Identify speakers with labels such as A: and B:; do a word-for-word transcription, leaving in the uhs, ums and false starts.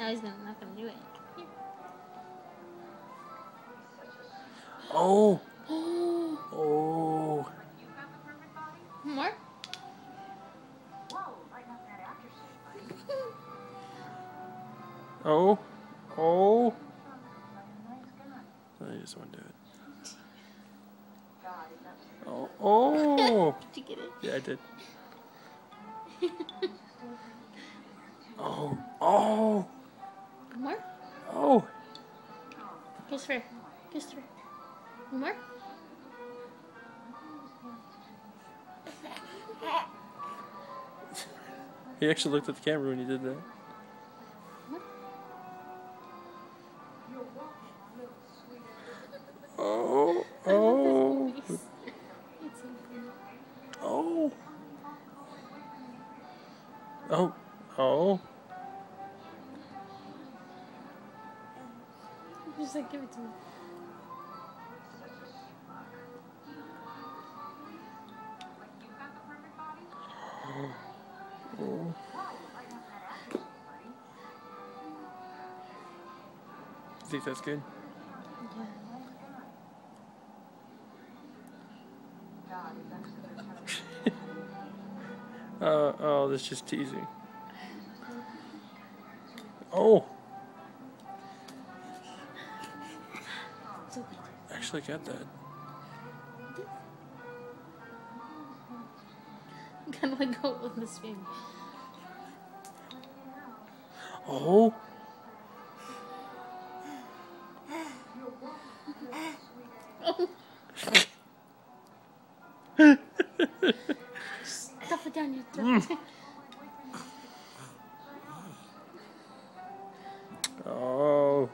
A: No, he's gonna, not gonna do it. Here.
B: Oh. Oh.
A: More?
B: Oh. Oh. I just want to do it. Oh. Oh.
A: Did you get it?
B: Yeah, I did. Oh. Oh.
A: More?
B: Oh.
A: Kiss her. Kiss her. More?
B: He actually looked at the camera when you did that. Oh. Oh. Oh. Oh. Oh.
A: Just like, give it to me.
B: Oh. You think that's good?
A: Yeah.
B: uh, oh, that's just teasing. Oh. Actually got that.
A: I'm gonna let go of this baby.
B: Oh.
A: Oh. Stuff it down your throat.
B: Mm. Oh.